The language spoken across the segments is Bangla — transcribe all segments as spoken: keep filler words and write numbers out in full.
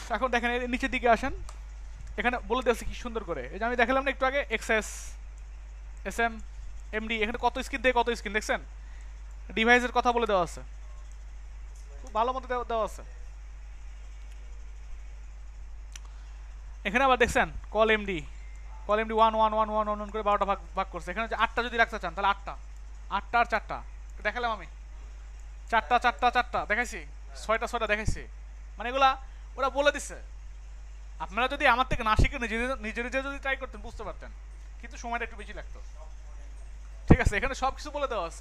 এখন দেখেন এর নিচের দিকে আসেন, এখানে বলে দিয়েছে কি সুন্দর করে, এই যে আমি দেখালাম না একটু আগে এক্সএস এস এম এমডি, এখানে কত স্ক্রিন থেকে কত স্ক্রিন দেখছেন, ডিভাইসের কথা বলে দেওয়া আছে, খুব ভালো মতো দেওয়া আছে। এখানে আবার দেখছেন col MD, col MD one one one one one করে বারোটা ভাগ ভাগ করছে। এখানে যে আটটা যদি রাখতে চান তাহলে আটটা, আটটা আর চারটা দেখালাম আমি, চারটা চারটা চারটা দেখাইছি, ছয়টা ছয়টা দেখাইছি, মানে এগুলা ওরা বলে দিচ্ছে। আপনারা যদি আমার থেকে না শিখে নিজে নিজে নিজে যদি ট্রাই করতেন বুঝতে পারতেন, কিন্তু সময়টা একটু বেশি লাগতো। ঠিক আছে, এখানে সব কিছু বলে দেওয়া আছে।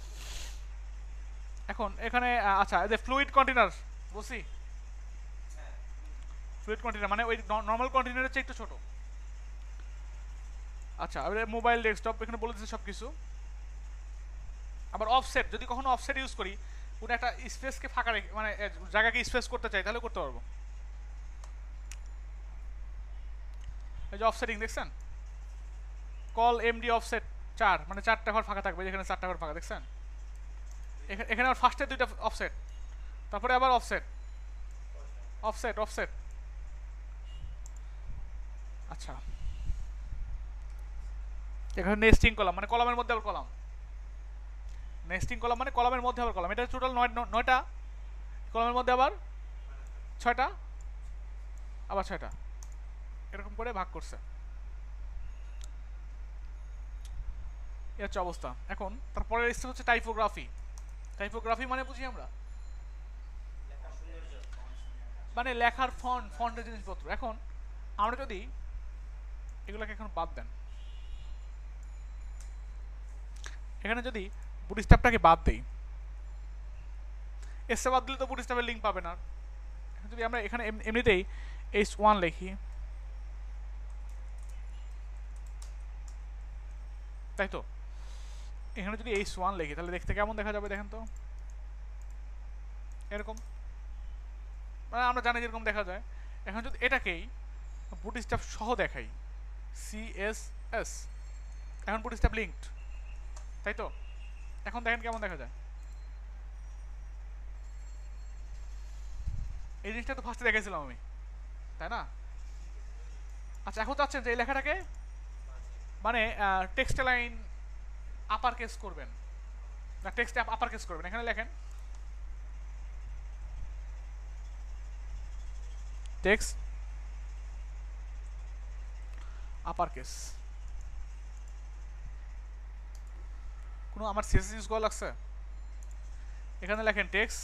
এখন এখানে আচ্ছা এই যে ফ্লুইড কন্টেনার বলছি, ফ্লুইড কন্টেনার মানে ওই নর্মাল কন্টেনারের চেয়ে একটু ছোট। আচ্ছা মোবাইল ডেস্কটপ এখানে বলে দিচ্ছে সব কিছু। আবার অফসেট, যদি কখনো অফসেট ইউজ করি, কোনো একটা স্পেসকে ফাঁকা রেখে মানে জায়গাকে স্পেস করতে চাই তাহলে করতে পারবো। এই যে অফসেটিং দেখছেন, কল এমডি অফসেট চার, মানে চারটা ঘর ফাঁকা থাকবে, যেখানে চারটা ঘর ফাঁকা দেখছেন। এখানে আবার ফার্স্টে দুইটা অফসেট, তারপরে আবার অফসেট অফসেট অফসেট। আচ্ছা এখানে নেস্টিং কলাম, মানে কলামের মধ্যে আবার কলাম, নেস্টিং কলাম মানে কলামের মধ্যে আবার কলাম। এটা টোটাল নয় নয়টা কলামের মধ্যে আবার ছয়টা, আবার ছয়টা, এরকম করে ভাগ করছে। এ হচ্ছে অবস্থা। এখন তারপরের স্টেপ হচ্ছে টাইপোগ্রাফি। টাইপোগ্রাফি মানে বুঝি আমরা মানে লেখার ফন্ট, ফন্টের জিনিসপত্র। এখন আমরা যদি এগুলোকে এখন বাদ দেন, এখানে যদি বুটস্ট্র্যাপটাকে বাদ দেই, এসে বাদ দিলে তো বুটস্ট্র্যাপের লিঙ্ক পাবে না। যদি আমরা এখানে এমনিতেই এইচ ওয়ান লিখি, তাই তো এখানে যদি এইচ ওয়ান লিখি তাহলে দেখতে কেমন দেখা যাবে দেখেন তো, এরকম, মানে আমরা জানি যেরকম দেখা যায়। এখন যদি এটাকেই বুটস্ট্র্যাপ সহ দেখাই, সি এস এস, এখন বুটস্ট্র্যাপ লিঙ্কড, তাই তো, এখন দেখেন কেমন দেখা যায়। এই জিনিসটা তো ফার্স্টে দেখেছিলাম আমি, তাই না? আচ্ছা এখন চাচ্ছেন যে এই লেখাটাকে মানে টেক্সট লাইন আপার কেস করবেন, না টেক্সট আপার কেস করবেন, এখানে লেখেন টেক্সট আপার কেস। কোনো আমার সিএসএস ইউজ করা লাগছে? এখানে লেখেন টেক্সট,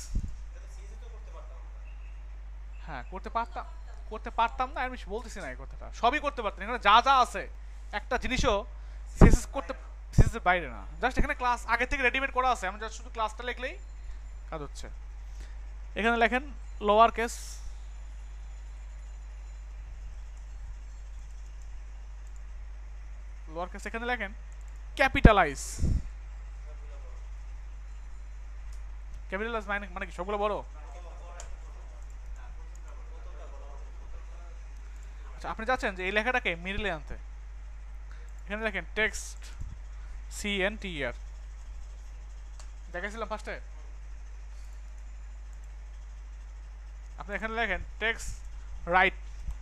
হ্যাঁ করতে পারতাম, করতে পারতাম না আমি বলতেছি না এই কথাটা, সবই করতে পারতেন, এখানে যা যা আছে একটা জিনিসও সিএসএস করতে, সিএসএস এর বাইরে না, জাস্ট এখানে ক্লাস আগে থেকে রেডিমেড করা আছে, আমি জাস্ট শুধু ক্লাসটা লিখলেই কাজ হচ্ছে। এখানে লেখেন লোয়ার কেস, লোয়ার কেস, এখানে লেখেন ক্যাপিটালাইজ, ক্যাপিটালাইজ মানে মানে কি সবগুলো বড়? আচ্ছা আপনি চাচ্ছেন যে এই লেখাটাকে মিডলে আনতে, এখানে লেখেন text C N T R, দেখেছিলাম ফার্স্টে। আপনি এখানে লেখেন টেক্সট রাইট,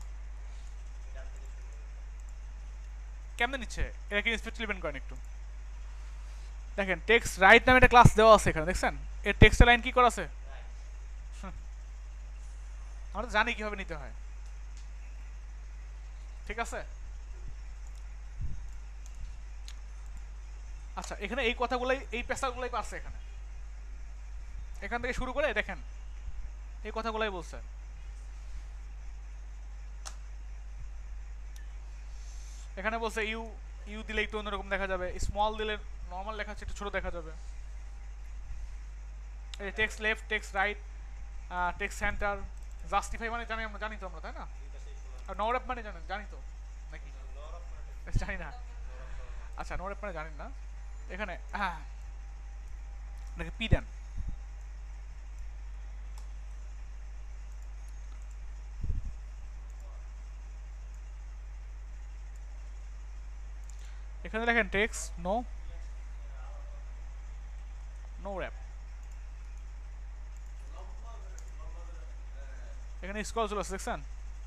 কেমনে নিচ্ছে এটা কি স্পিড লিবেন করেন একটু দেখেন, টেক্সট রাইট নামে একটা ক্লাস দেওয়া আছে এখানে দেখছেন, এর টেক্সট লাইন কি করা আছে, আমরা তো জানি কিভাবে নিতে হয়, ঠিক আছে। আচ্ছা এখানে এই কথাগুলাই, এই পেশাগুলাই পারছে এখানে, এখান থেকে শুরু করে দেখেন এই কথাগুলাই বলছে। এখানে বলছে ইউ, ইউ দিলে একটু অন্যরকম দেখা যাবে, স্মল দিলে নর্মাল লেখা হচ্ছে একটু ছোট দেখা যাবে। এই text left, text right, text centre, justify মানে জানি আমরা, জানি তো আমরা, তাই না? আর নো র্যাপ মানে জানেন, জানি তো নাকি জানি না, আচ্ছা নো র্যাপ মানে জানেন না। এখানে হ্যাঁ নাকি পি দেন, এখানে লেখেন টেক্সট নো, নো র্যাপ, এখানে এখানে স্ক্রল চলে আসছে দেখছেন?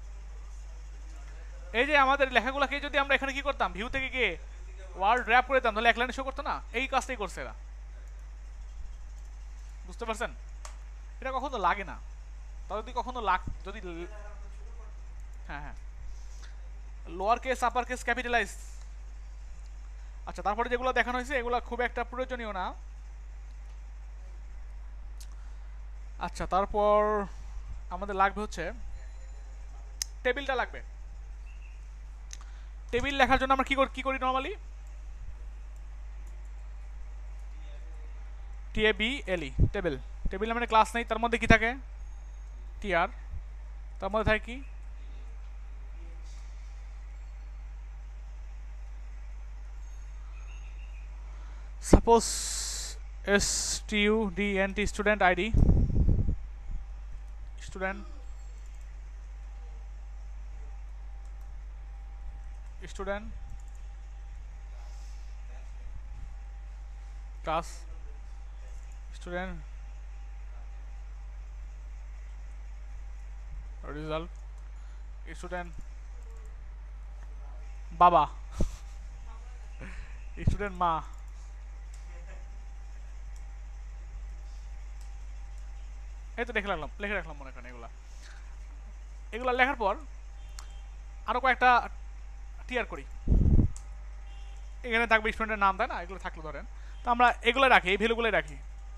এই যে আমাদের লেখাগুলোকে যদি আমরা এখানে কি করতাম, ভিউ থেকে গিয়ে ওয়ার্ড র্যাপ করে দিতাম, তাহলে এক লাইনে শো করতো না। এই কাজটাই করছে এরা, বুঝতে পারছেন? এটা কখনো লাগে না, তবে যদি কখনো লাগ যদি হ্যাঁ হ্যাঁ lower case upper case capitalise. আচ্ছা, তারপরে যেগুলো দেখানো হয়েছে এগুলো খুব একটা প্রয়োজনীয় না। আচ্ছা, তারপর আমাদের লাগবে হচ্ছে টেবিলটা লাগবে। টেবিল লেখার জন্য আমরা কি করি কি করি normally? T A B L E, table. Table মানে ক্লাস নেই, তার মধ্যে কি থাকে? টি আর, তার মধ্যে থাকে কি? Suppose S T U D N T, student ID, student student class, student result, স্টুডেন্ট বাবা, স্টুডেন্ট মা। এই তো লিখে রাখলাম লিখে রাখলাম মনে করেন এগুলা। এগুলা লেখার পর আরো কয়েকটা টিয়ার করি। এখানে থাকবে স্টুডেন্টের নাম, তাই না? এগুলো থাকলে ধরেন, তো আমরা এগুলো রাখি, এই ভ্যালুগুলো রাখি,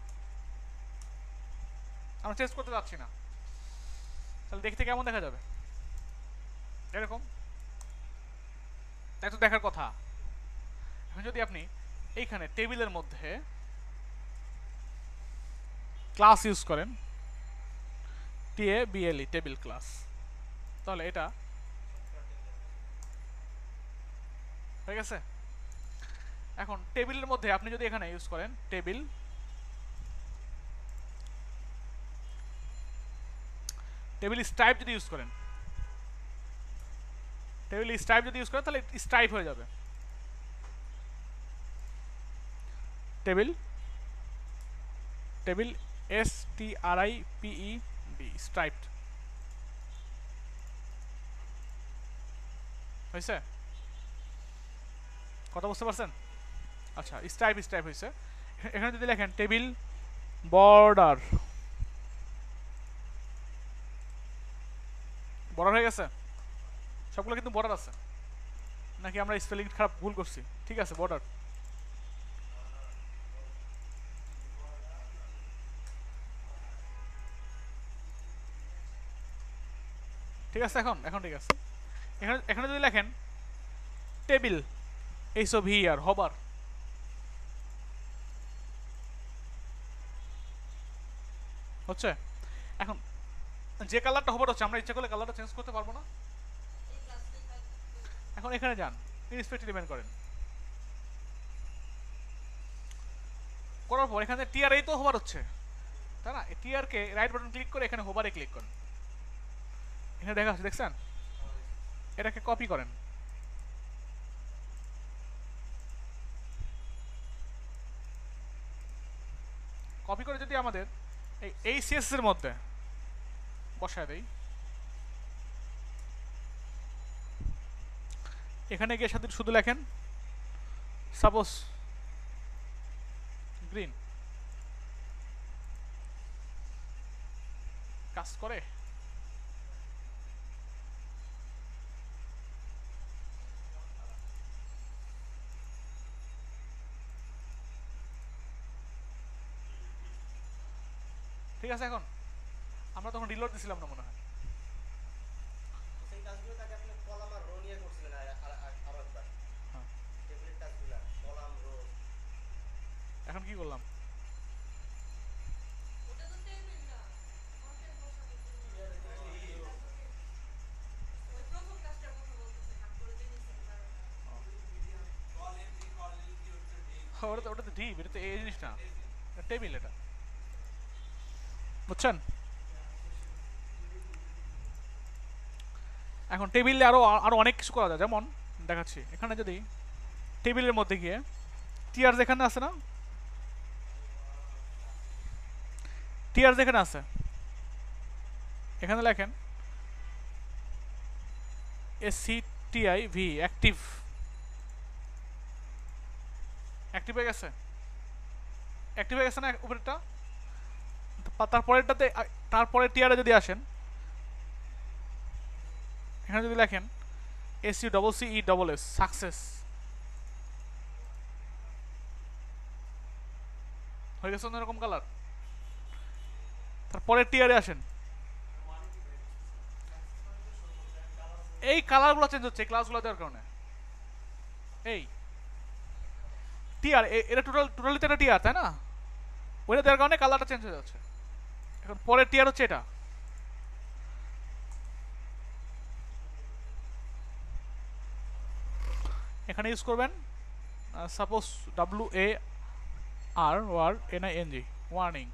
আমরা চেঞ্জ করতে যাচ্ছি না। তাহলে দেখতে কেমন দেখা যাবে? এরকম, তাই তো দেখার কথা। এখন যদি আপনি এইখানে টেবিলের মধ্যে ক্লাস ইউজ করেন, T A B L E, table class, তাহলে এটা হয়ে গেছে। এখন টেবিলের মধ্যে আপনি যদি এখানে ইউজ করেন টেবিল, টেবিল স্ট্রাইপ যদি ইউজ করেন, টেবিল স্ট্রাইপ যদি ইউজ করেন তাহলে স্ট্রাইপ হয়ে যাবে। Table table S T R I P E D, striped হয়েছে? কথা বুঝতে পারছেন? আচ্ছা, স্ট্রাইপ স্ট্রাইপ হয়েছে। এখানে যদি লেখেন টেবিল বর্ডার, বর্ডার হয়ে গেছে। সবগুলো কিন্তু বর্ডার আছে, নাকি আমরা স্পেলিং খারাপ ভুল করছি? ঠিক আছে, বর্ডার। ঠিক আছে, এখন এখন ঠিক আছে। এখানে এখানে যদি লেখেন table H O V R, hover, হচ্ছে? এখন যে কালারটা হবার হচ্ছে, আমরা ইচ্ছা করলে কালারটা চেঞ্জ করতে পারবো না। এখন এখানে যান, ইনস্পেক্ট ইভেন্ট করেন, করার পর এখানে টিআর এই তো হোভার হচ্ছে, তাই না? টিআর কে রাইট বাটন ক্লিক করে এখানে হোভারে ক্লিক করেন। এখানে দেখা যাচ্ছে, দেখছেন? এটাকে কপি করেন, কপি করে যদি আমাদের এই এই সিএস এর মধ্যে বসায় দেই, এখানে গিয়ে সাথে শুধু লেখেন সাপোজ গ্রিন, কাজ করে? ঠিক আছে। এখন আমরা তখন রিলোড দিছিলাম না মনে হয়। এখন কি করলাম? ওটা তো ওটা তো ডিপ, এটা তো এই জিনিস না, টেবিল এটা, বুঝছেন? এখন টেবিলে আরো আরো অনেক কিছু করা যায়, যেমন দেখাচ্ছি। এখানে যদি টেবিলের মধ্যে গিয়ে টিআর যেখানে আছে না, টিআর যেখানে আছে এখানে লেখেন S C T I V, active. Active হয়ে গেছে, অ্যাক্টিভ হয়ে গেছে না উপরেরটা? তারপরেরটাতে, তারপরে টিয়ারে যদি আসেন, এখানে যদি লেখেন S U double C E double S, success হয়ে গেছে অন্যরকম কালার। তারপরে টিয়ারে আসেন, এই কালারগুলো চেঞ্জ হচ্ছে ক্লাসগুলো দেওয়ার কারণে। এই টিয়ার, এটা টোটাল টোটালি তো একটা টিয়ার, তাই না? ওইটা দেওয়ার কারণে কালারটা চেঞ্জ হয়ে যাচ্ছে। এখন পরের টিয়ার হচ্ছে এটা, এখানে ইউজ করবেন suppose W A R war N I N G, warning.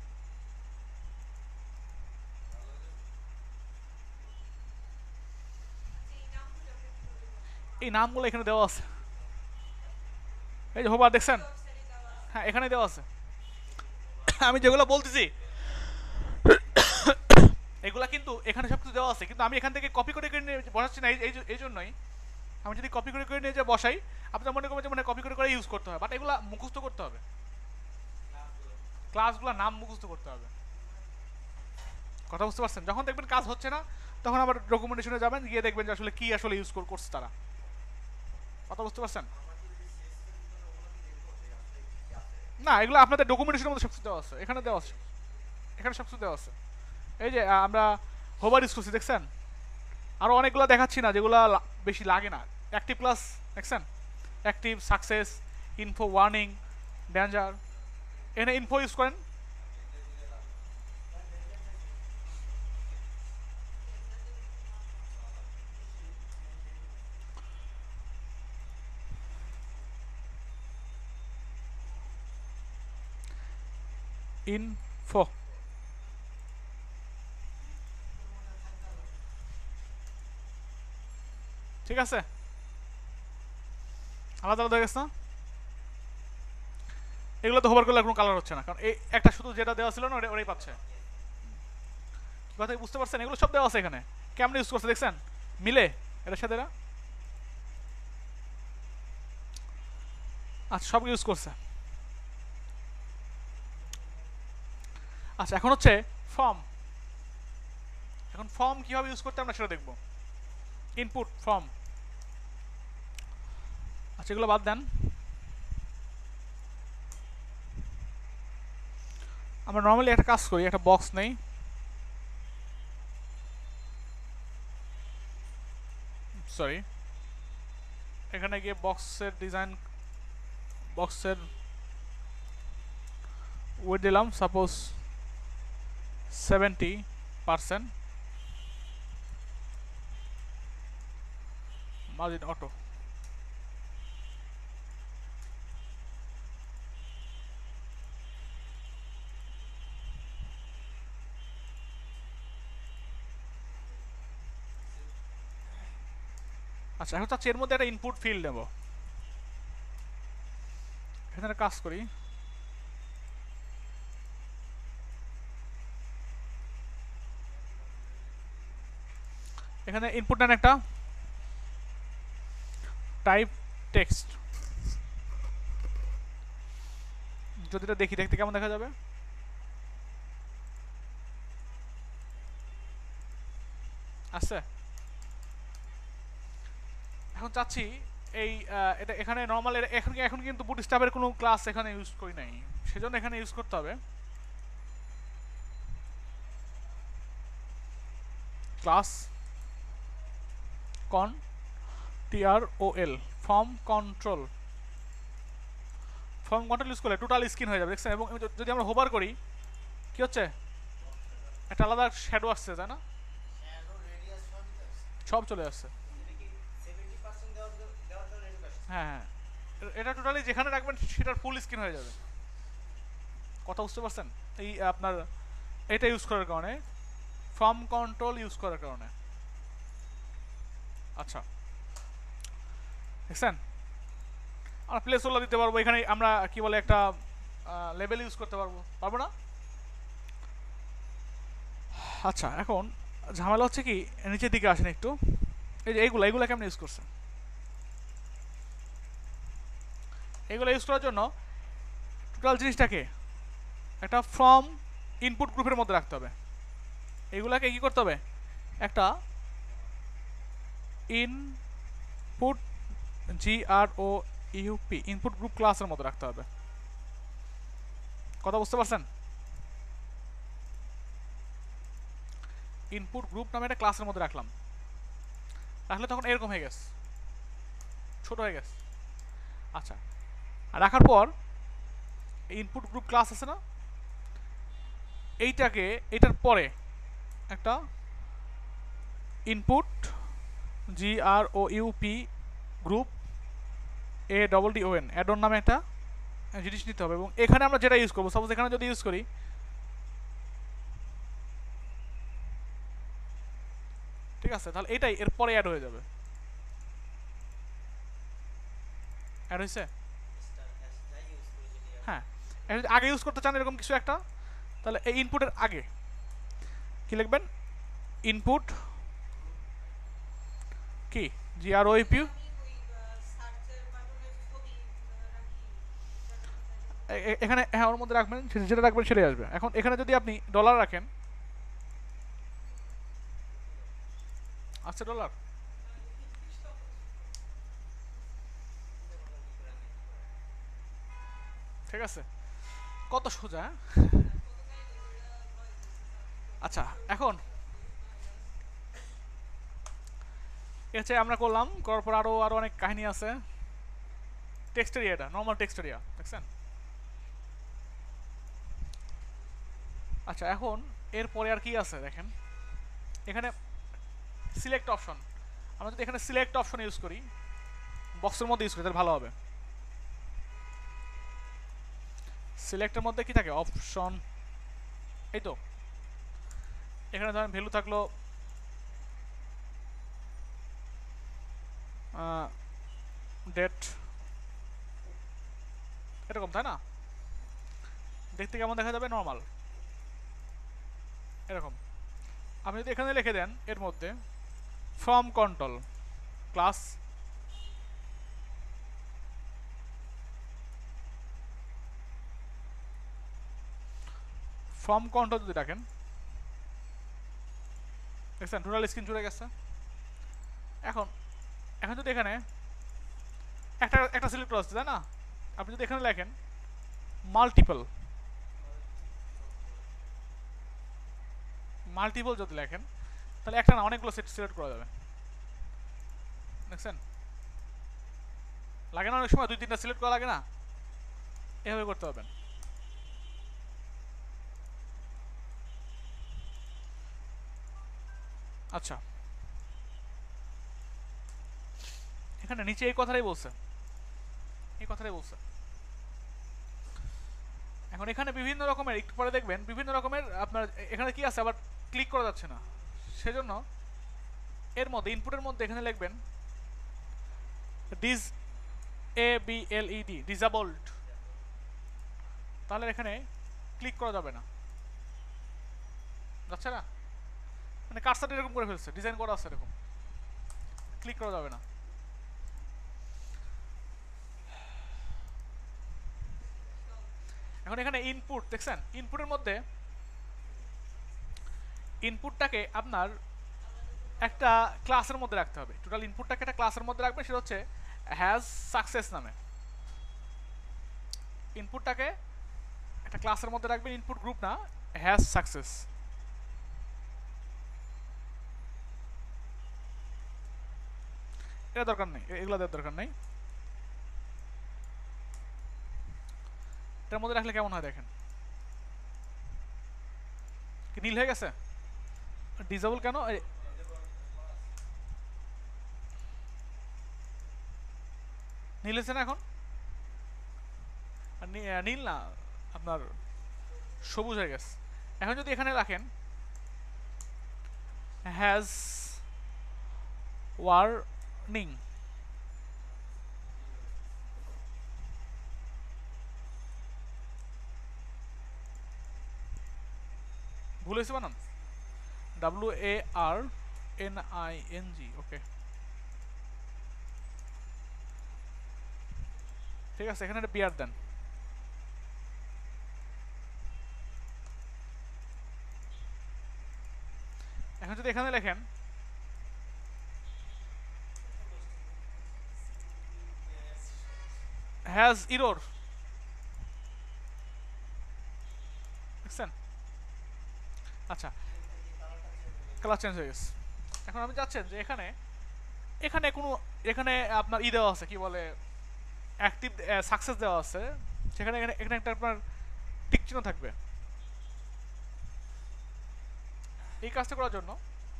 এই নামগুলো এখানে দেওয়া আছে, এই যে হোবার দেখছেন, হ্যাঁ এখানে দেওয়া আছে। আমি যেগুলো বলতেছি এগুলা কিন্তু এখানে সব কিছু দেওয়া আছে, কিন্তু আমি এখান থেকে কপি করে করে নিয়ে বসাচ্ছি না এই জন্যই। আমি যদি কপি করে করে নিয়ে যে বসাই, আপনার মনে করবেন যে মানে কপি করে করে ইউজ করতে হবে, বাট এগুলা মুখস্থ করতে হবে, ক্লাসগুলো নাম মুখস্থ করতে হবে। কথা বুঝতে পারছেন? যখন দেখবেন কাজ হচ্ছে না, তখন আবার ডকুমেন্টেশনে যাবেন, গিয়ে দেখবেন যে আসলে কি আসলে ইউজ করছে তারা। কথা বুঝতে পারছেন? না, এগুলো আপনাদের ডকুমেন্টেশনের মধ্যে সবকিছু দেওয়া আছে, এখানে দেওয়া আছে, এখানে সবকিছু দেওয়া আছে। এই যে আমরা হোভার ইউজ করছি দেখছেন, আরও অনেকগুলো দেখাচ্ছি না যেগুলো বেশি লাগে না। অ্যাক্টিভ ক্লাস দেখছেন, active, success, info, warning, danger. এখানে ইনফো ইউজ করেন, ইনফো। ঠিক আছে, আলাদা আলাদা হয়ে গেছে না? এগুলো তো হোভার করলে কোনো কালার হচ্ছে না, কারণ এই একটা শুধু যেটা দেওয়া ছিল না ওটাই পাচ্ছে। কথা বুঝতে পারছেন? এগুলো সব দেওয়া আছে এখানে, কেমন ইউজ করছে দেখছেন, মিলে এটার সাথে এরা। আচ্ছা, সব ইউজ করছে। আচ্ছা, এখন হচ্ছে ফর্ম। এখন ফর্ম কিভাবে ইউজ করতে আমরা সেটা দেখব। Input, form. আচ্ছা, এগুলো বাদ দেন, আমরা নর্মালি একটা কাজ করি, একটা বক্স নেই, সরি, এখানে গিয়ে বক্সের ডিজাইন, বক্সের ওয়েট দিলাম suppose seventy percent, margin auto. আচ্ছা, এখন চাচ্ছি এর মধ্যে একটা ইনপুট ফিল্ড নেব, এখানে কাজ করি, এখানে ইনপুট নেন একটা টাইপ টেক্সট। যদি এটা দেখি, দেখতে কেমন দেখা যাবে? আচ্ছা, এখন চাচ্ছি এই এটা এখানে নর্মাল, এখন এখন কিন্তু বুটস্ট্র্যাপের কোনো ক্লাস এখানে ইউজ করি নাই, সেজন্য এখানে ইউজ করতে হবে class con T R O L, form control. Form control use করলে টোটাল স্ক্রিন হয়ে যাবে দেখছেন। এবং যদি আমরা হোভার করি, কি হচ্ছে, একটা আলাদা শ্যাডো আসছে, তাই না? সব চলে আসছে, হ্যাঁ হ্যাঁ, এটা টোটালি যেখানে রাখবেন সেটার ফুল স্ক্রিন হয়ে যাবে। কথা বুঝতে পারছেন? এই আপনার এটা ইউজ করার কারণে, ফর্ম কন্ট্রোল ইউজ করার কারণে। আচ্ছা, দেখছেন, আমরা প্লেস হোল্ডার দিতে পারবো, এখানে আমরা কি বলে একটা লেবেল ইউজ করতে পারবো, পারবো না? আচ্ছা, এখন ঝামেলা হচ্ছে কি, নিচের দিকে আসেন একটু, এই যে এইগুলো এইগুলো কেমন ইউজ করছে, এইগুলো ইউজ করার জন্য টোটাল জিনিসটাকে একটা ফ্রম ইনপুট গ্রুপের মধ্যে রাখতে হবে। এইগুলাকে কি করতে হবে, একটা input G R O U P input group ক্লাসের মধ্যে রাখতে হবে। কথা বুঝতে পারছেন? ইনপুট গ্রুপ নামে একটা ক্লাসের মধ্যে রাখলাম, রাখলে তখন এরকম হয়ে গেছে, ছোট হয়ে গেছে। আচ্ছা, আর রাখার পর ইনপুট গ্রুপ ক্লাস আছে না, এইটাকে এটার পরে একটা input G R O U P group এ double D O N add on নামে একটা জিনিস নিতে হবে। এবং এখানে আমরা যেটা ইউজ করবো, সাপোজ এখানে যদি ইউজ করি, ঠিক আছে, তাহলে এটাই এর পরে অ্যাড হয়ে যাবে। অ্যাড হয়েছে? হ্যাঁ, আগে ইউজ করতে চান এরকম কিছু একটা, তাহলে এই ইনপুটের আগে কি লিখবেন, ইনপুট কি জি আর ও ইউপি, এখানে হ্যাঁ ওর মধ্যে রাখবেন, যেটা রাখবেন সেটাই আসবে। এখন এখানে যদি আপনি ডলার রাখেন, আচ্ছা ডলার, ঠিক আছে, কত সোজা। আচ্ছা, এখন এসে আমরা করলাম, করার পর আরো আরো অনেক কাহিনী আছে। টেক্সট এরিয়া, এটা নর্মাল টেক্সট এরিয়া, দেখছেন? আচ্ছা, এখন এরপরে আর কি আছে দেখেন, এখানে সিলেক্ট অপশন, আমরা যদি এখানে সিলেক্ট অপশন ইউজ করি, বক্সের মধ্যে ইউজ করি, তাহলে ভালো হবে। সিলেক্টের মধ্যে কি থাকে, অপশন, এই তো এখানে ধরেন ভ্যালু থাকলো ডেট, এরকম, তাই না? দেখতে কেমন দেখা যাবে, নর্মাল এরকম। আপনি যদি এখানে লিখে দেন এর মধ্যে from control class, from control যদি রাখেন, দেখছেন টোটাল স্ক্রিন জুড়ে গেছে। এখন এখন যদি এখানে একটা একটা সিলেক্ট করা হচ্ছে, তাই না? আপনি যদি এখানে লেখেন মাল্টিপল, মাল্টিপল যদি লেখেন, তাহলে একটা না অনেকগুলো সেট সিলেক্ট করা যাবে, দেখছেন? লাগে না অনেক সময় দুই তিনটা সিলেক্ট করা লাগে না? এভাবে করতে পারবেন। আচ্ছা, এখানে নিচে এই কথাটাই বলছে, এই কথাটাই বলছে। এখন এখানে বিভিন্ন রকমের, একটু পরে দেখবেন বিভিন্ন রকমের আপনার এখানে কি আছে, আবার ক্লিক করা যাচ্ছে না, সেজন্য এর মধ্যে ইনপুটের মধ্যে এখানে লিখবেন dis A B L E D, disabled, তাহলে এখানে ক্লিক করা যাবে না, যাচ্ছে না, মানে কার্সার এরকম করে ফেলছে, ডিজাইন করা আছে এরকম, ক্লিক করা যাবে না। এখন এখানে ইনপুট দেখছেন, ইনপুটের মধ্যে ইনপুটটাকে আপনার একটা ক্লাসের মধ্যে রাখতে হবে, টোটাল ইনপুটটাকে একটা ক্লাসের মধ্যে রাখবেন, সেটা হচ্ছে হ্যাজ সাকসেস নামে। ইনপুটটাকে একটা ক্লাসের মধ্যে রাখবেন, ইনপুট গ্রুপ না, হ্যাজ সাকসেস। এটা দরকার নেই, এগুলো দেওয়ার দরকার নেই। এটার মধ্যে রাখলে কেমন হয় দেখেন, কি নীল হয়ে গেছে, ডিসেবল কেন, নীল হয়েছে না এখন, নীল না আপনার সবুজ হয়ে গেছে। এখন যদি এখানে রাখেন হ্যাজ ওয়ার্নিং, ভুল হয়েছে বানান, W A R N I N G, okay. ঠিক আছে, এখানে একটা বিয়ার দেন। এখন যদি এখানে লেখেন হ্যাজ ইরোর, দেখছেন? আচ্ছা, কালার চেঞ্জ হয়ে গেছে। এখন আমি চাচ্ছেন যে এখানে এখানে কোনো এখানে আপনার ই দেওয়া আছে, কি বলে, অ্যাক্টিভ সাকসেস দেওয়া আছে, সেখানে এখানে এখানে একটা আপনার টিক চিহ্ন থাকবে। এই কাজটা করার জন্য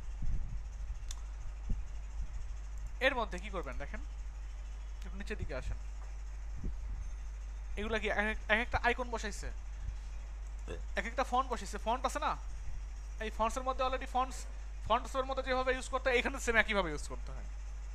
এর মধ্যে কি করবেন দেখেন, একটু নিচের দিকে আসেন। এগুলা কি এক একটা আইকন বসাইছে, এক একটা ফন্ট বসাইছে, ফন্ট আছে না, এই ফন্টসের মধ্যে অলরেডি ফন্টস ফন্টসের মধ্যে যেভাবে ইউজ করতে হয় এখানে সেম একইভাবে ইউজ করতে হয়।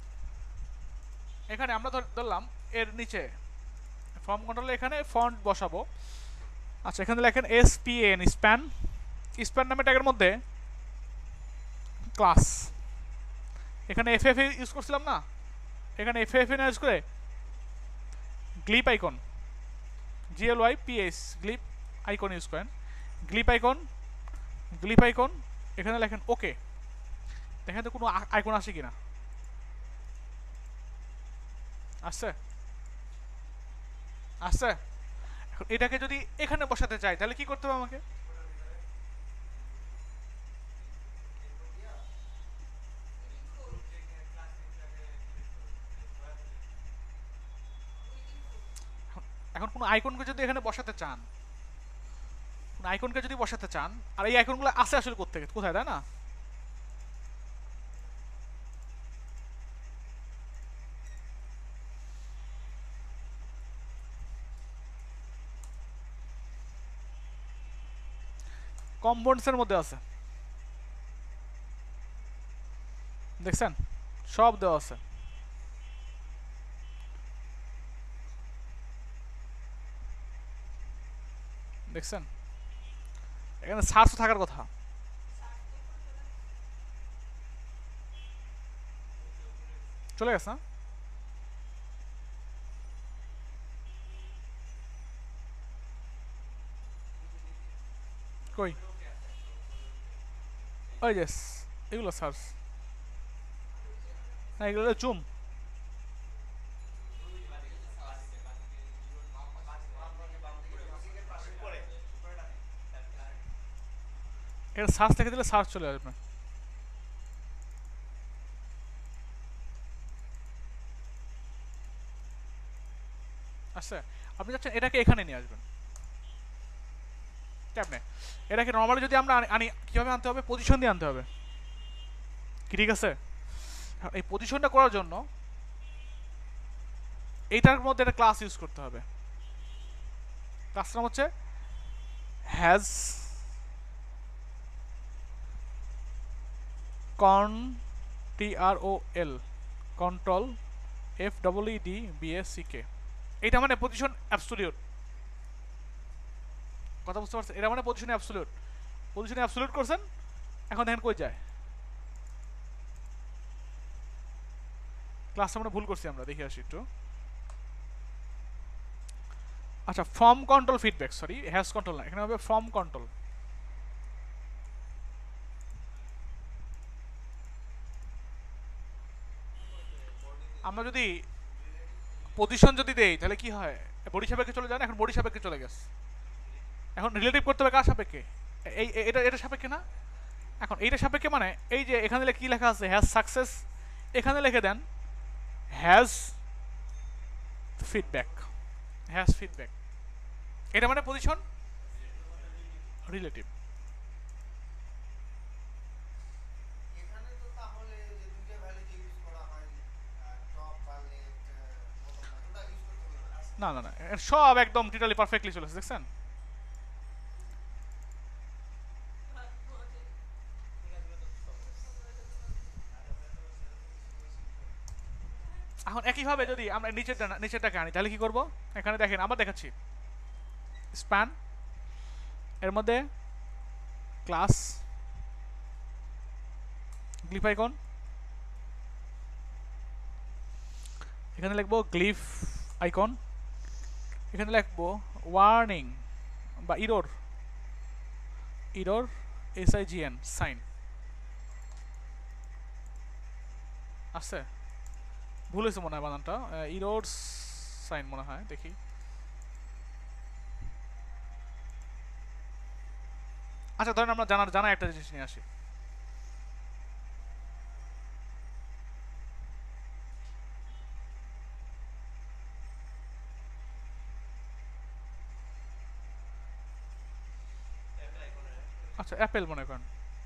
এখানে আমরা ধরলাম এর নিচে ফর্ম কন্ট্রোলে এখানে ফন্ট বসাবো। আচ্ছা, এখানে লেখেন S P N, span. Span নামে ট্যাগের মধ্যে ক্লাস, এখানে এফ এফ ইউজ করছিলাম না, এখানে এফ এফ ইউজ করে glyph icon, GL Y PS, glyph icon use করেন। গ্লিপ আইকন, গ্লিপ আইকন, এখানে লেখেন ওকে। দেখেন তো কোনো আইকন আসে কিনা, আসছে? আসছে। এখন এটাকে যদি এখানে বসাতে চাই তাহলে কি করতে হবে আমাকে? এখন কোনো আইকনকে যদি এখানে বসাতে চান, কোন আইকনকে যদি বসাতে চান, আর এই আইকনগুলো আসে আসলে কোত্থেকে, কোথায়, তাই না? কম্পোনেন্টসের মধ্যে আছে, দেখছেন? সব দেওয়া আছে। দেখছেন? এখানে সার্চ থাকার কথা। চলে গেছে না? কই ওই যে এগুলো সার্চ না, এগুলো জুম। এটা সার্চ লিখে দিলে সার্চ চলে আসবে। আচ্ছা, আপনি চাচ্ছেন এটাকে এখানে নিয়ে আসবেন কেমনে? এটাকে নর্মালি যদি আমরা আনি, কীভাবে আনতে হবে? পজিশন দিয়ে আনতে হবে, কি ঠিক আছে? এই পজিশনটা করার জন্য এইটার মধ্যে একটা ক্লাস ইউজ করতে হবে। ক্লাসটার নাম হচ্ছে has con, T R O L, control F double E D B S C K. এইটা মানে পজিশন অ্যাবসলিউট। কথা বুঝতে পারছেন? এটা মানে পজিশন অ্যাবসলিউট। পজিশনে অ্যাবসলিউট করছেন, এখন দেখেন কই যায়। ক্লাসটা মানে ভুল করছি আমরা, দেখে আসি একটু। আচ্ছা, form control feedback, sorry has control না, এখানে হবে ফর্ম কন্ট্রোল। আমরা যদি পজিশন যদি দেই তাহলে কি হয়? বডি সাপেক্ষে চলে যায় না, এখন বডি সাপেক্ষে চলে গেছে। এখন রিলেটিভ করতে হবে কার সাপেক্ষে? এই এটা এটা সাপেক্ষে না। এখন এইটা সাপেক্ষে মানে এই যে এখানে কি লেখা আছে হ্যাজ সাকসেস, এখানে লিখে দেন হ্যাজ ফিডব্যাক। হ্যাজ ফিডব্যাক, এটা মানে পজিশন রিলেটিভ। না না না, সব একদম টোটালি পারফেক্টলি চলেছে, দেখছেন? এখন একইভাবে যদি আমরা নিচেরটা নিচেরটাকে আনি তাহলে কি করব? এখানে দেখেন, আবার দেখাচ্ছি। স্প্যান, এর মধ্যে ক্লাস, গ্লিফ আইকন, এখানে লিখবো গ্লিফ আইকন, এখানে লিখবো ওয়ার্নিং বা error, error S I G N sign আসছে, ভুল হয়েছে মনে হয় বানানটা, ইরোর সাইন মনে হয়, দেখি। আচ্ছা ধরেন আমরা জানার জানা একটা জিনিস নিয়ে আসি, আচ্ছা অ্যাপেল মনে করেন,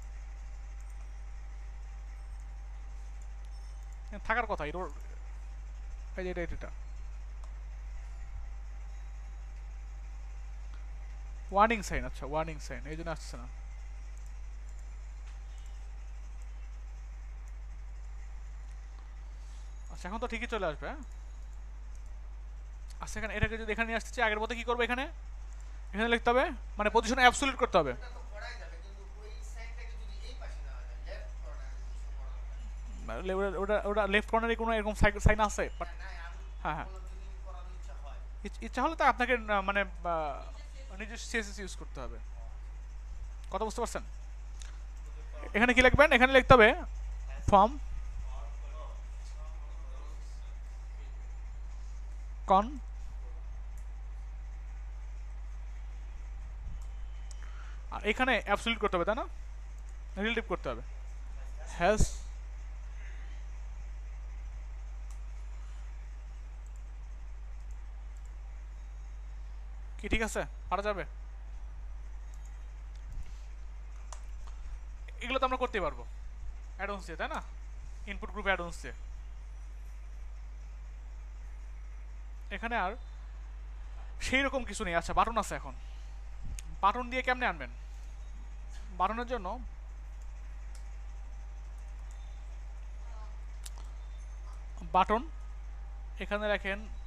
থাকার কথা ইরোর, এই যে এটা এটা ওয়ার্নিং সাইন, আচ্ছা ওয়ার্নিং সাইন এই জন্য আসছে না। আচ্ছা এখন তো ঠিকই চলে আসবে। হ্যাঁ আচ্ছা এখানে এটাকে যদি এখানে নিয়ে আসতে চাই আগের মতো কি করবো, এখানে এখানে লিখতে হবে মানে পজিশন অ্যাবসলিউট করতে হবে। ওটা ওটা ওটা লেফট কর্নারে কোনো এরকম সাইন আছে বাট, হ্যাঁ হ্যাঁ ইচ্ছা হলে তো আপনাকে মানে নিজস্ব সিএসএস ইউজ করতে হবে। কথা বুঝতে পারছেন? এখানে কি লিখবেন, এখানে লিখতে হবে ফর্ম কন, আর এখানে অ্যাবসলিউট করতে হবে তাই না, রিলেটিভ করতে হবে, হ্যাজ কি ঠিক আছে, পারা যাবে? এগুলো তো আমরা করতেই পারবো অ্যাডভান্স দিয়ে, তাই না, ইনপুট গ্রুপ অ্যাডভান্স দিয়ে। এখানে আর সেই রকম কিছু নেই। আচ্ছা বাটন আছে, এখন বাটন দিয়ে কেমনে আনবেন, বাটনের জন্য বাটন এখানে রাখেন